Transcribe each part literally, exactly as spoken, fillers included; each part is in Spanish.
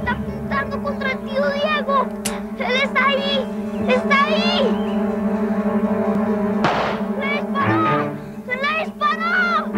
está apuntando contra el tío Diego. ¡Él está ahí! ¡Está ahí! ¡Le disparó! ¡Le disparó!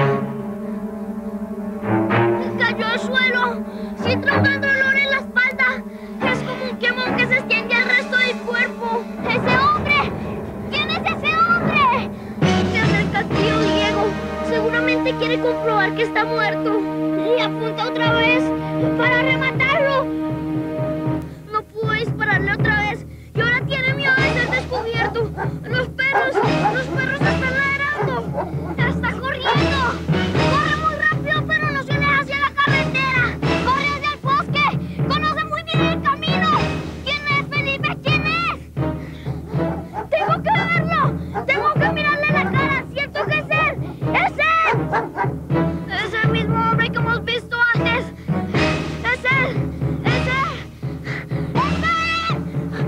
Cayó al suelo, siento un gran dolor en la espalda. Es como un quemón que se extiende al resto del cuerpo. ¡Ese hombre! ¿Quién es ese hombre? Se acerca al tío Diego. Seguramente quiere comprobar que está muerto. Y apunta otra vez para rematarlo. No pudo dispararle otra vez y ahora tiene miedo de ser descubierto. Los perros, los perros están ladrando. Está corriendo. Corre muy rápido, pero no se aleja hacia la carretera. Corre hacia el bosque. Conoce muy bien el camino. ¿Quién es, Felipe? ¿Quién es? Tengo que verlo. Tengo que mirarle la cara. Siento que es él. ¡Es él! Es el mismo hombre que hemos visto antes. ¡Es él! ¡Es él! ¡Es él!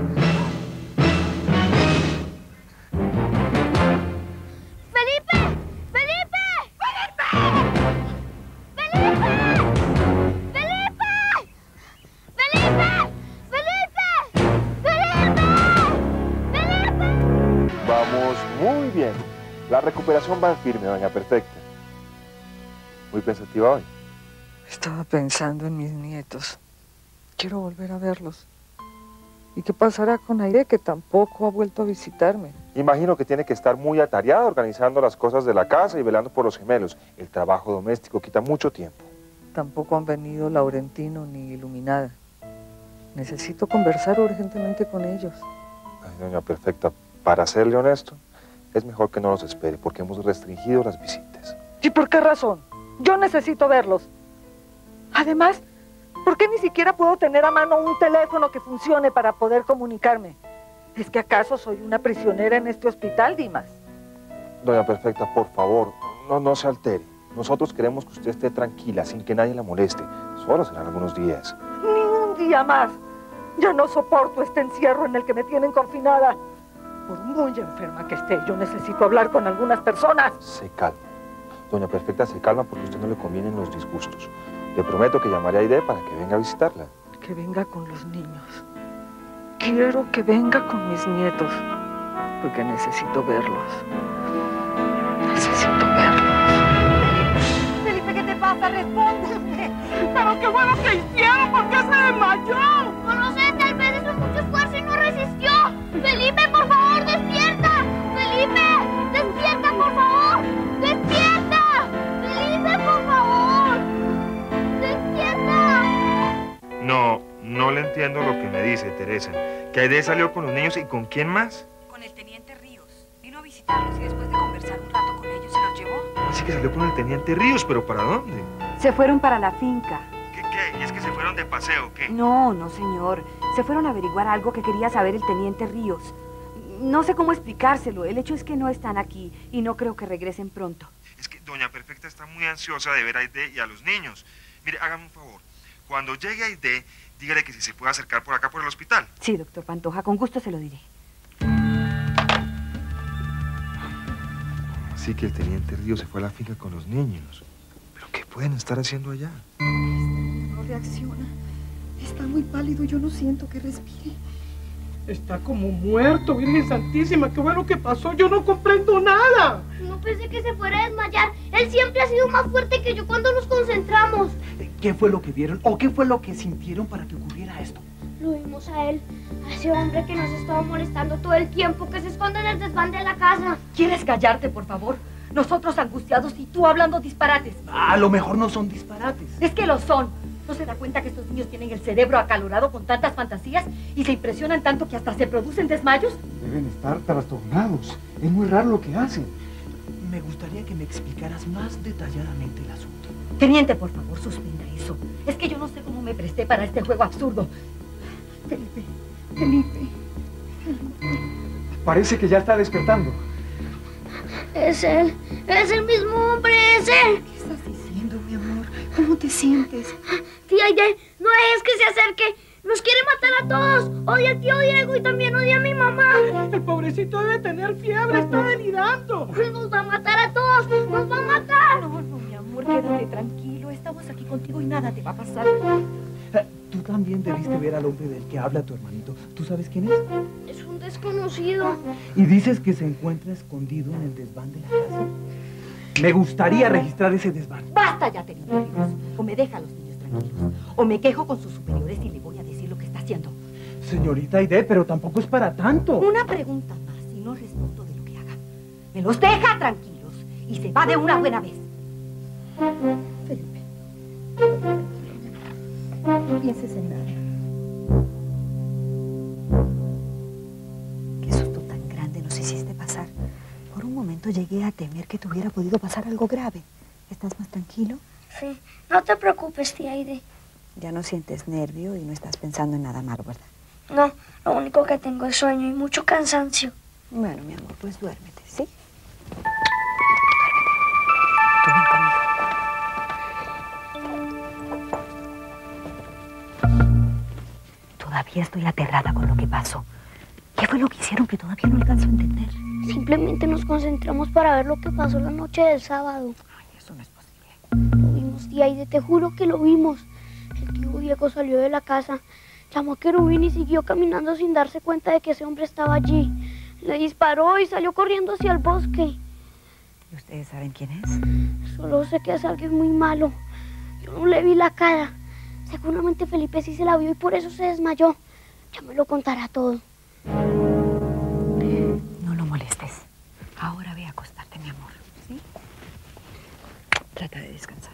¡Felipe! ¡Felipe! ¡Felipe! ¡Felipe! ¡Felipe! ¡Felipe! ¡Felipe! ¡Felipe! Vamos muy bien. La recuperación va firme, doña Perfecta. Muy pensativa hoy. Estaba pensando en mis nietos. Quiero volver a verlos. ¿Y qué pasará con Aide, que tampoco ha vuelto a visitarme? Imagino que tiene que estar muy atareada organizando las cosas de la casa y velando por los gemelos. El trabajo doméstico quita mucho tiempo. Tampoco han venido Laurentino ni Iluminada. Necesito conversar urgentemente con ellos. Ay, doña Perfecta, para serle honesto, es mejor que no los espere porque hemos restringido las visitas. ¿Y por qué razón? Yo necesito verlos. Además, ¿por qué ni siquiera puedo tener a mano un teléfono que funcione para poder comunicarme? ¿Es que acaso soy una prisionera en este hospital, Dimas? Doña Perfecta, por favor, no, no se altere. Nosotros queremos que usted esté tranquila, sin que nadie la moleste. Solo serán algunos días. Ni un día más. Ya no soporto este encierro en el que me tienen confinada. Por muy enferma que esté, yo necesito hablar con algunas personas. Se calma. Doña Perfecta se calma porque a usted no le convienen los disgustos. Le prometo que llamaré a Aide para que venga a visitarla. Que venga con los niños. Quiero que venga con mis nietos, porque necesito verlos. Necesito verlos. Felipe, ¿qué te pasa? Respóndeme. ¿Pero qué fue lo que hicieron? ¿Por qué se desmayó? No lo sé, tal vez hizo mucho esfuerzo y no resistió. Felipe, por favor, despierta. Felipe, despierta, por favor. Despierta. Felipe, por favor. Despierta. No, no le entiendo lo que me dice, Teresa. ¿Que Aide salió con los niños y con quién más? Con el teniente Ríos. Vino a visitarlos y después de conversar un rato con ellos se los llevó. Así que salió con el teniente Ríos, ¿pero para dónde? Se fueron para la finca. ¿Qué, qué? ¿Y es que se fueron de paseo o qué? No, no, señor. Se fueron a averiguar algo que quería saber el teniente Ríos. No sé cómo explicárselo. El hecho es que no están aquí y no creo que regresen pronto. Es que doña Perfecta está muy ansiosa de ver a Aide y a los niños. Mire, hágame un favor. Cuando llegue Aide, dígale que si se puede acercar por acá por el hospital. Sí, doctor Pantoja, con gusto se lo diré. Así que el teniente Ríos se fue a la finca con los niños. ¿Pero qué pueden estar haciendo allá? No reacciona. Está muy pálido, yo no siento que respire. Está como muerto, Virgen Santísima. ¿Qué fue lo que pasó? Yo no comprendo nada. No pensé que se fuera a desmayar. Él siempre ha sido más fuerte que yo cuando nos concentramos. ¿Qué fue lo que vieron o qué fue lo que sintieron para que ocurriera esto? Lo vimos a él, a ese hombre que nos estaba molestando todo el tiempo, que se esconde en el desván de la casa. ¿Quieres callarte, por favor? Nosotros angustiados y tú hablando disparates. A lo mejor no son disparates. Es que lo son. ¿No se da cuenta que estos niños tienen el cerebro acalorado con tantas fantasías y se impresionan tanto que hasta se producen desmayos? Deben estar trastornados. Es muy raro lo que hacen. Me gustaría que me explicaras más detalladamente el asunto. Teniente, por favor, suspenda eso. Es que yo no sé cómo me presté para este juego absurdo. Felipe, Felipe. Parece que ya está despertando. Es él, es el mismo hombre, es él. ¿Qué estás diciendo, mi amor? ¿Cómo te sientes? Tía Aide, no es que se acerque. Nos quiere matar a todos. Odia al tío Diego y también odia a mi mamá. El pobrecito debe tener fiebre, está delirando. Nos va a matar a todos, nos va a matar. No, no, mi amor, quédate tranquilo. Estamos aquí contigo y nada te va a pasar. ¿Tú también debiste ver al hombre del que habla tu hermanito. ¿Tú sabes quién es? Es un desconocido. ¿Y dices que se encuentra escondido en el desván de la casa? Me gustaría registrar ese desván. ¡Basta ya, Teniente Ríos! O me deja a los niños tranquilos, o me quejo con sus superiores y le voy a decir lo que está haciendo. Señorita Aide, pero tampoco es para tanto. Una pregunta más y no respondo de lo que haga. Me los deja tranquilos y se va de una buena vez. Felipe, no pienses en nada. Qué susto tan grande nos hiciste pasar. Por un momento llegué a temer que te hubiera podido pasar algo grave. ¿Estás más tranquilo? Sí, no te preocupes, tía Aide. Ya no sientes nervio y no estás pensando en nada malo, ¿verdad? No, lo único que tengo es sueño y mucho cansancio. Bueno, mi amor, pues duérmete, ¿sí? Tú ven conmigo. Todavía estoy aterrada con lo que pasó. ¿Qué fue lo que hicieron que todavía no alcanzo a entender? Simplemente nos concentramos para ver lo que pasó la noche del sábado. Ay, eso no es posible. Lo vimos, tía Aide, te juro que lo vimos. El tío Diego salió de la casa, llamó a Querubín y siguió caminando sin darse cuenta de que ese hombre estaba allí. Le disparó y salió corriendo hacia el bosque. ¿Y ustedes saben quién es? Solo sé que es alguien muy malo. Yo no le vi la cara. Seguramente Felipe sí se la vio y por eso se desmayó. Ya me lo contará todo. No lo molestes. Ahora ve a acostarte, mi amor, ¿sí? Trata de descansar.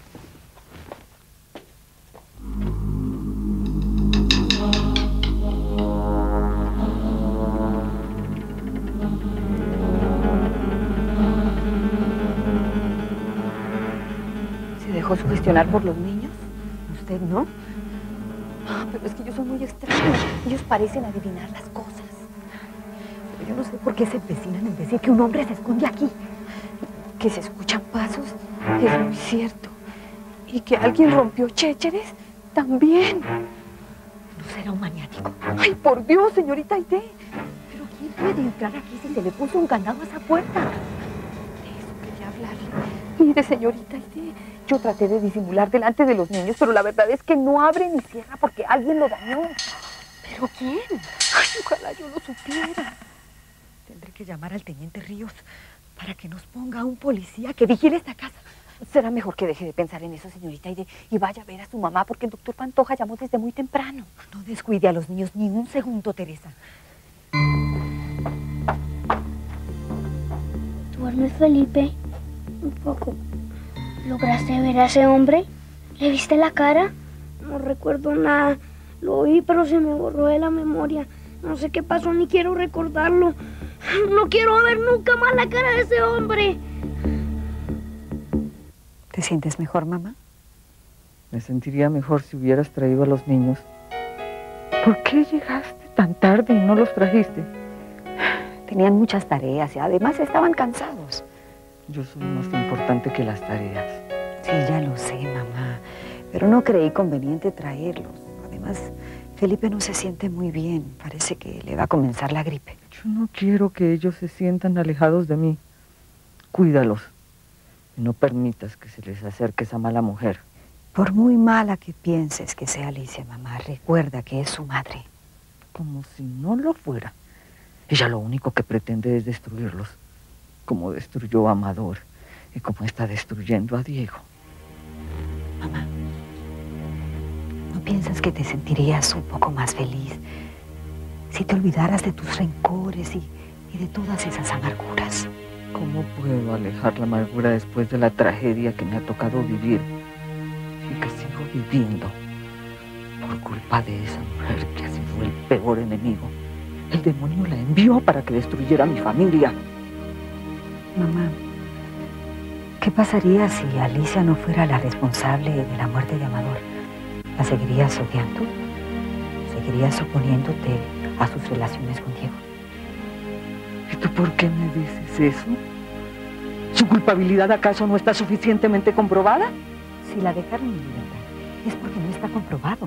¿Se dejó sugestionar por los niños? ¿Usted no? Ah, pero es que ellos son muy extraños. Ellos parecen adivinar las cosas. Pero yo no sé por qué se empecinan en decir que un hombre se esconde aquí. Que se escuchan pasos, es muy cierto. Y que alguien rompió chécheres, también. ¿No será un maniático? ¡Ay, por Dios, señorita Aide! ¿Pero quién puede entrar aquí si se le puso un candado a esa puerta? De eso quería hablarle. Mire, señorita Aide, yo traté de disimular delante de los niños, pero la verdad es que no abre ni cierra porque alguien lo dañó. ¿Pero quién? Ay, ojalá yo lo supiera. Tendré que llamar al teniente Ríos para que nos ponga un policía que vigile esta casa. Será mejor que deje de pensar en eso, señorita Aide, y vaya a ver a su mamá, porque el doctor Pantoja llamó desde muy temprano. No descuide a los niños ni un segundo, Teresa. ¿Duermes, Felipe? Un poco. ¿Lograste ver a ese hombre? ¿Le viste la cara? No recuerdo nada. Lo vi, pero se me borró de la memoria. No sé qué pasó, ni quiero recordarlo. No quiero ver nunca más la cara de ese hombre. ¿Te sientes mejor, mamá? Me sentiría mejor si hubieras traído a los niños. ¿Por qué llegaste tan tarde y no los trajiste? Tenían muchas tareas y además estaban cansados. Yo soy más importante que las tareas. Sí, ya lo sé, mamá. Pero no creí conveniente traerlos. Además, Felipe no se siente muy bien. Parece que le va a comenzar la gripe. Yo no quiero que ellos se sientan alejados de mí. Cuídalos. Y no permitas que se les acerque esa mala mujer. Por muy mala que pienses que sea Alicia, mamá, recuerda que es su madre. Como si no lo fuera. Ella lo único que pretende es destruirlos. Como destruyó a Amador y como está destruyendo a Diego. Mamá, ¿no piensas que te sentirías un poco más feliz si te olvidaras de tus rencores y, y de todas esas amarguras? ¿Cómo puedo alejar la amargura después de la tragedia que me ha tocado vivir y que sigo viviendo por culpa de esa mujer que así fue el peor enemigo? El demonio la envió para que destruyera a mi familia. Mamá, ¿qué pasaría si Alicia no fuera la responsable de la muerte de Amador? ¿La seguirías odiando? ¿Seguirías oponiéndote a sus relaciones con Diego? ¿Y tú por qué me dices eso? ¿Su culpabilidad acaso no está suficientemente comprobada? Si la dejaron en libertad, es porque no está comprobado.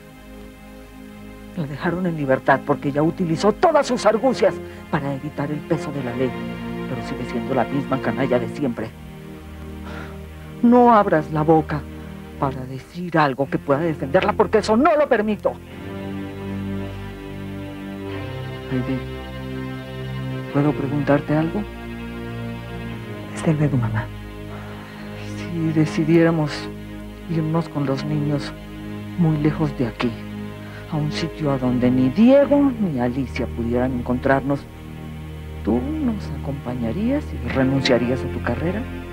La dejaron en libertad porque ella utilizó todas sus argucias para evitar el peso de la ley, pero sigue siendo la misma canalla de siempre. No abras la boca, para decir algo que pueda defenderla, porque eso no lo permito. Aide, ¿puedo preguntarte algo? Desde luego, mamá. Si decidiéramos irnos con los niños muy lejos de aquí, a un sitio a donde ni Diego ni Alicia pudieran encontrarnos, ¿tú nos acompañarías y renunciarías a tu carrera?